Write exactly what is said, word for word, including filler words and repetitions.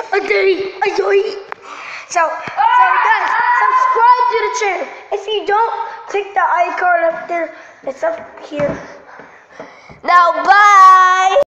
Okay, okay. So, so guys, subscribe to the channel. If you don't, click the icon up there. It's up here. Now, bye.